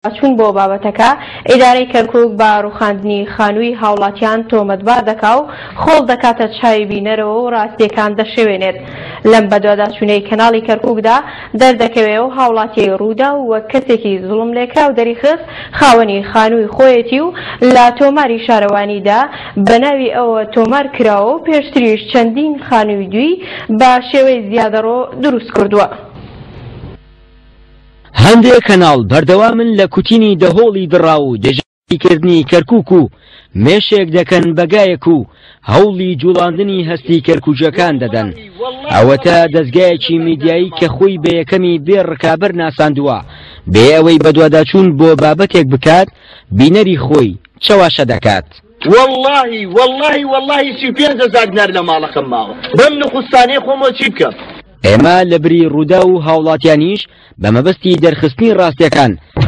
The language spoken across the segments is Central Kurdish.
چون بۆ بابەتەکە ئیدارەی کەرکووک بە ڕوخاندنی خانووی هاوڵاتیان تۆمەتبار دەکا و خۆڵ دەکاتە چاوی بینەرەوە و ڕاستیەکان دەشێوێنێت. لەم بەدواداچوونەی کەناڵی کەرکووکدا دەردەکەوێت و هاوڵاتی ڕوودا و وەک کەسێکی زوڵم لێکرا و دەریخست خاوەنی خانووی خۆیەتی و لە تۆماری شارەوانیدا بە ناوی ئەوە تۆمار کراوە و پێشتریش چەندین خانووی دوی بە شێوەی زیادەڕۆ دروست کردووە. هەندێک کەناڵ بەردەوامن لە کوتینی دەهۆڵی دڕا و دەژیکردنی کەرکووک و مێشێک دەکەن بەگایەک و هەوڵی جوڵاندنی هەستی کەرکووچەکان دەدەن. ئەوەتە دەستگایەکی میدیایی کە خۆی بە یەکەمی بێ ڕکابەر ناساندووە بێ ئەوەی بەدواداچوون بۆ بابەتێک بکات بینەری خۆی چاواشە دەکات. والله 35,000 دینار لە ماڵەکەم ماوە بەم نخستانەی خۆمە چی بکەم؟ ئێمە لە بری ڕوودا و هاوڵاتیانیش بە مەبەستی دەرخستنی ڕاستیەکان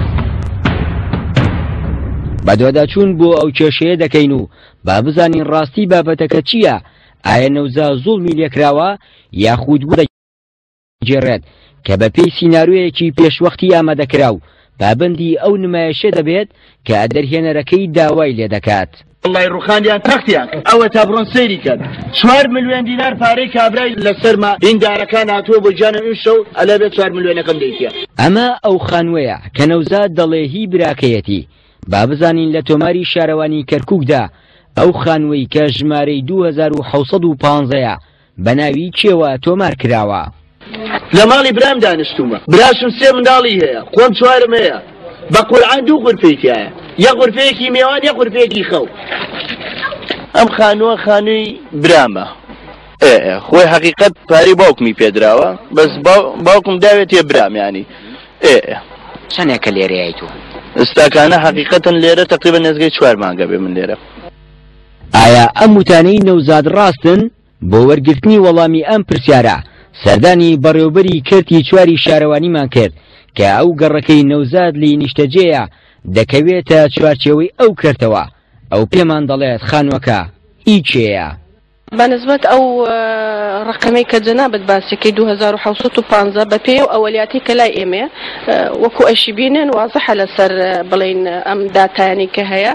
بەدواداچوون بۆ ئەو کێشەیە دەکەین و با بزانین ڕاستی بابەتەکە چییە؟ ئایا نەوزا زوڵمی لێکراوە یاخود بۆ دەگێڕێت کە بە پێی سیناریۆیەکی پێشوەختی ئامادەکرا و پابەندی ئەو نمایشە دەبێت کە دەرهێنەرەکەی داوای لێ دەکات. والله ڕوخاندیان تەختیان ئەوە تا بڕۆن سەیری کرد 4 ملیۆن دینار پارەی کابرای لەسەرما ئیندارەکان هاتووە بۆ جانم ئین شەو ئەلە بێت 4 ملیۆنەکەم دەیتە. ئەمە ئەو خانوەیە کە نەوزاد دەڵێ هی براکەیەتی. با بزانین لە تۆماری شارەوانی کەرکووکدا ئەو خانوەی کە ژمارەی 2715 بە ناوی کێوە تۆمار کراوە. لە ماڵی برام دانیشتومە براشم 3 منداڵی هەیە خۆم 4م هەیە بە قورعان 2 غورفەیەکیایە یەک غورفەیەکی میوان یەک غورفەیەکی خەو. ئەم خانووە خانووی برامە خۆی حەقیقەت پارەی باوکمی پێدراوە بەس باوکم داوێت تێ برام ینی چەندێکە لێرەیە تۆ؟ ئێستاکانە حەقیقەتەن لێرە تقریبا نزگەی 4 مانگە بێ من لێرە. ئایا ئەم وتانەی نەوزاد ڕاستن؟ بۆ وەرگرتنی وەڵامی ئەم پرسیارە سەردانی بەڕێوەبەری کەرتی 4 شارەوانیمان کرد کە ئەو گەڕەکەی نەوزاد لی نیشتەجێیە دەکەوێتە چوارچێوەی ئەو کردەوە. ئەو پێمان دەڵێت خانووەکە ئیچەیە. بەنسبەت ئەو ڕقەمەی کە جەنابەت باسیەکەی 2715 بە پێی و ئەوەلیاتی کە لای ئێمێ وەکو ئەشی بینێن وازەحە لەسەر بڵین ئەم داتانی کە هەیە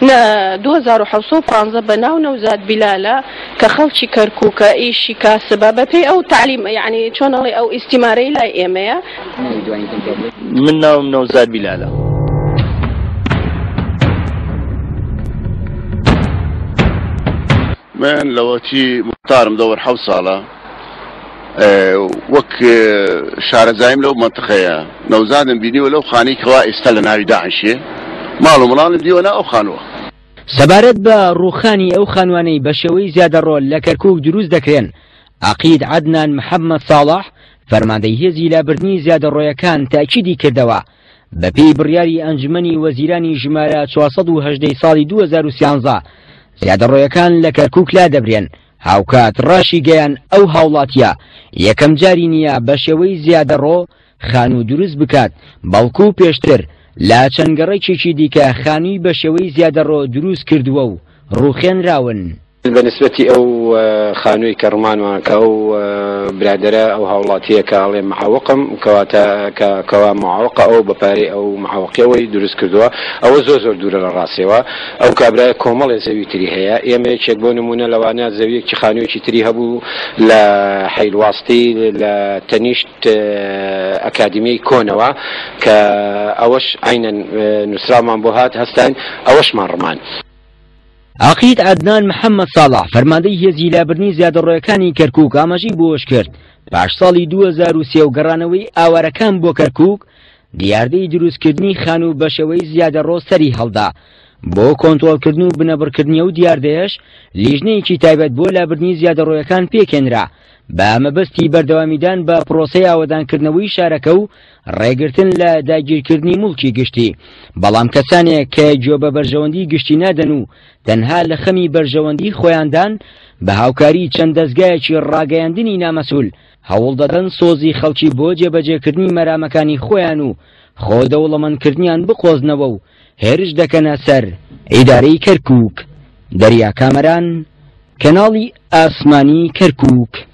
2715 بە ناو نەوزاد بیلالە کە خەڵکی کەرکووکە ئیشی کاسبە بە پێی ئەو تعلیم یعنی چۆنەڵێ ئەو ئیستیمارەی لای ئێمەیە. من ناوم نەوزاد بیلالە. من لەوەتی مختارم دەوەر 7 ساڵە وەک شارەزایم لەو منتقەیە نەوزادم بینیوە لەو خانەی کەوا ئێستا لە ناوی داعشێ ماڵ و مڵانم دیوە ئەو خانووە. سەبارەت بە ڕووخانی ئەو خانوانەی بە شێوەی زیادەڕۆ لە کەرکووک دروست دەکرێن عەقید عەدنان محەممەد ساڵح فەرماندەی هێزی لابردنی زیادەڕۆیەکان تاکیدی کردەوە بە پێی بڕیاری ئەنجمەنی وەزیرانی ژمارە 418 ساڵی 2013 زیادەڕۆیەکان لە کەرکووک لا دەبرێن. هاوکات ڕاشی گەیان ئەو هاوڵاتیە یەکەم جاری نییە بە شێوەی زیادەڕۆ خانوو دروست بکات بەڵکو پێشتر لا چەندگەڕێکێکی دیکە خانووی بە شێوەی زیادەڕۆ دروست کردووە و ڕووخێنراون. بەنسبەتی ئەو خانووی کەڕمانوان کە ئەو برادرە ئەو هاوڵاتیە کە هەڵێ معاوقم کەوا معاوقە ئەو بەپارەی ئەو معاوقەوەی دروست کردووە ئەوە زۆر دوورە لە ڕاستیەوە. ئەو کابرای کۆمەڵی زەوی تری هەیە ئێمە یەکێک بۆ نمونە لەوانە زەویەکی خانوویەکی تری هەبوو لە حیلواستی لە تەنیشت ئەکادیمی کۆنەوە کە ئەوەش عینەن نووسرامان بۆ هات هەستان ئەوەشمان ڕمان. عەقید عەدنان محەممەد ساڵح فەرماندەی هێزی لابردنی زیادەڕۆیەکانی کەرکووک ئاماژەی بۆش کرد پاش ساڵی 2003 و گەڕانەوەی ئاوارەکان بۆ کەرکووک دیاردەی دروستکردنی خانوو بە شێوەی زیادەڕۆ سەری هەڵدا. بۆ کۆنتڕۆڵکردن و بنەبڕکردنیە و دیاردەیەش لیژنەیەکی تایبەت بۆ لابردنی زیادەڕۆیەکان پێکێنرا بە مەبەستی بەردەوامیدان بە پرۆسەی ئاوەدانکردنەوەی شارەکە و ڕێگرتن لە داگیرکردنی موڵکی گشتی. بەڵام کەسانێک کە جۆ بە بەرژەوەندی گشتی نادەن و تەنها لە خەمی بەرژەوەندی خۆیاندان بە هاوکاری چەند دەستگایەکی ڕاگەیاندنی نامەسوول هەوڵ دەدەن سۆزی خەڵکی بۆ جێبەجێکردنی مەرامەکانی خۆیان و خۆ دەوڵەمەندکردنیان بقۆزنەوە و هێرش دەکەنە سەر ئیدارەی کەرکووک. دەریا کامەران، کەناڵی ئاسمانی کەرکووک.